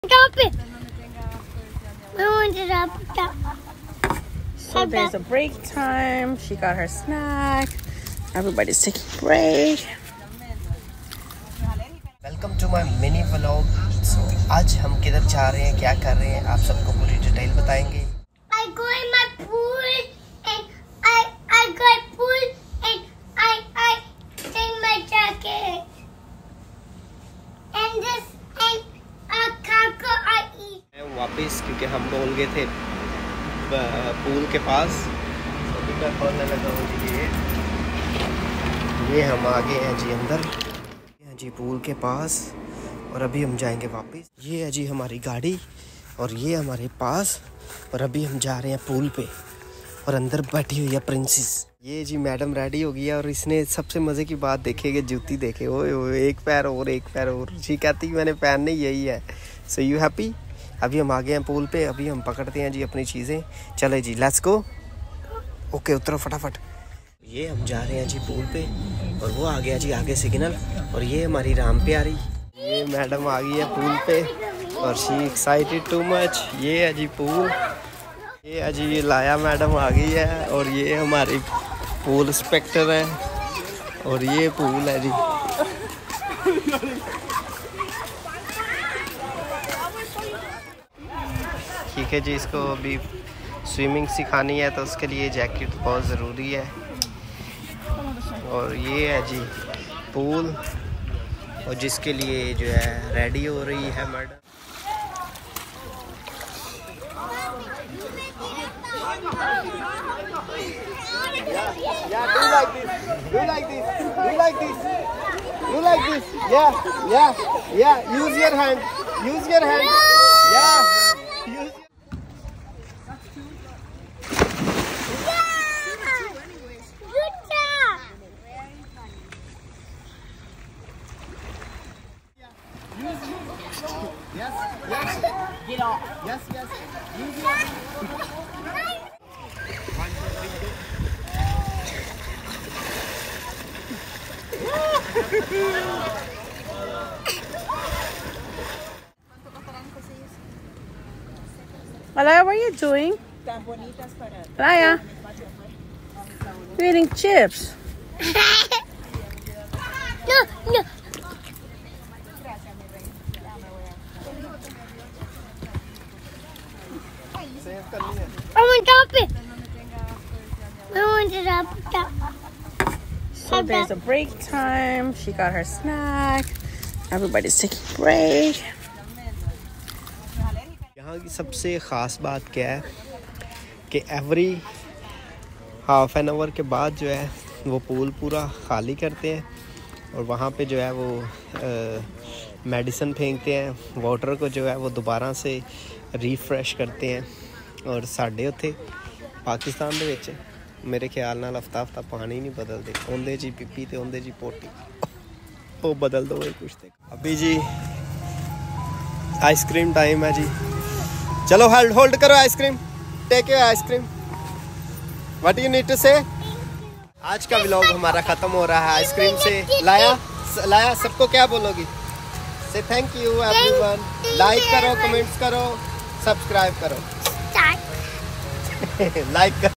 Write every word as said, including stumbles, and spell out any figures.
Stop it. I want to stop. So there's a break time. She got her snack. Everybody's taking a break. Welcome to my mini vlog. So आज हम किधर जा रहे हैं, क्या कर रहे हैं, आप सबको पूरी डिटेल बताएंगे। I go in my pool and I I go pool and I I take my jacket and this and a caco I eat. वापस क्योंकि हम बोल गए थे पूल के पास, अभी मैं खोलने लगा हूँ जी। ये ये हम आ गए हैं जी अंदर जी पूल के पास, और अभी हम जाएंगे वापस। ये है जी हमारी गाड़ी और ये हमारे पास, और अभी हम जा रहे हैं पूल पे, और अंदर बैठी हुई है प्रिंसेस। ये जी मैडम रेडी हो गई है, और इसने सबसे मज़े की बात देखेगी, जूती देखे, ओए ओए एक पैर और एक पैर और। जी कहती मैंने पहनने यही है। So you happy? अभी हम आ गए हैं पूल पे, अभी हम पकड़ते हैं जी अपनी चीज़ें। चले जी, लेट्स गो। ओके उतरो फटाफट। ये हम जा रहे हैं जी पूल पे, और वो आ गया जी आगे सिग्नल, और ये हमारी राम प्यारी, ये मैडम आ गई है पूल पे, और शी एक्साइटेड टू मच। ये है जी पूल, ये है जी ये लाया मैडम आ गई है, और ये हमारी पूल इंस्पेक्टर है, और ये पूल है जी। ठीक है जी, इसको अभी स्विमिंग सिखानी है तो उसके लिए जैकेट बहुत ज़रूरी है। और ये है जी पूल, और जिसके लिए जो है रेडी हो रही है madam. Yeah, do like this, do like this, do like this, do like this. Yeah, yeah, yeah. Use your hand, use your hand. Yeah, use. Yes, yes. Get off. Yes, yes. Use your hand. Alaya, what are you doing? Alaya, you're eating chips. No, no. I want to stop it. I want to stop. So there's a break time. She got her snack. Everybody's taking a break. यहाँ की सबसे ख़ास बात क्या है कि every half an hour के बाद जो है वो पूल पूरा खाली करते हैं, और वहाँ पे जो है वो मेडिसिन फेंकते हैं, वाटर को जो है वो दोबारा से रीफ्रेश करते हैं। और साढ़े उत्थे पाकिस्तान दे विच मेरे ख्याल नाल हफ्ता हफ्ता पानी नहीं बदलते, ओंदे जी पिपी ते ओंदे जी पोटी, वो बदल दो कुछ ते। अभी जी आइसक्रीम टाइम है जी, चलो होल्ड होल्ड करो ice cream, take your ice cream. What you need to say? आज का व्लॉग हमारा ख़त्म हो रहा है आइसक्रीम से। लाया लाया सबको क्या बोलोगी? Say thank you everyone. Like करो, कमेंट्स करो, सब्सक्राइब करो, लाइक करो।